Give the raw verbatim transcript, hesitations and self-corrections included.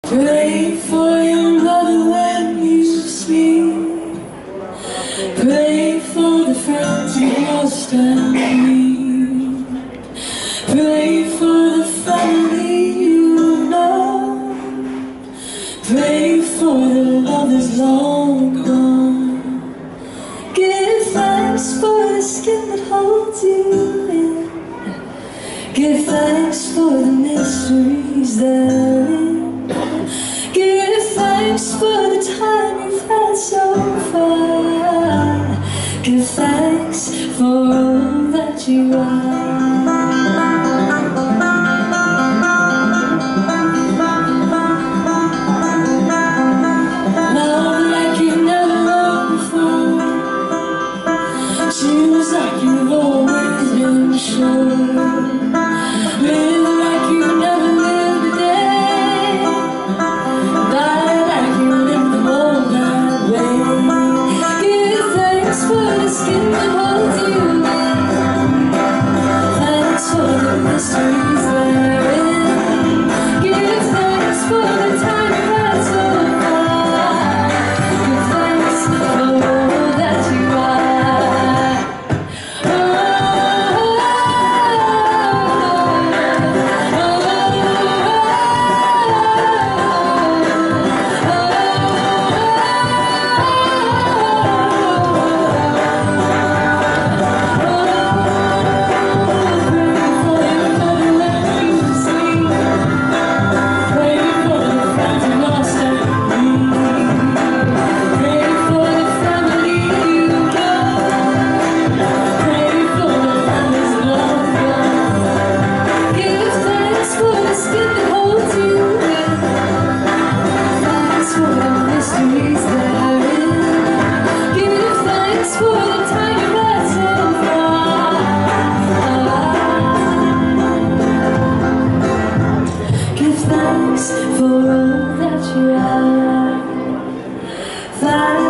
Pray for your mother when you sleep. Pray for the friends you lost and need. Pray for the family you know. Pray for the lovers long gone. Give thanks for the skin that holds you in. Give thanks for the mysteries therein. Give thanks for the time you've had so far. Give thanks for all that you are. Love like you've never loved before. Choose like you've always been sure. Live like you never lived a day. Die like you lived them all that way. Give thanks for the skin that holds you in. Thanks for the mysteries therein. Give thanks for the time you've had so far. Give thanks for all that you are. Thanks for all that you are.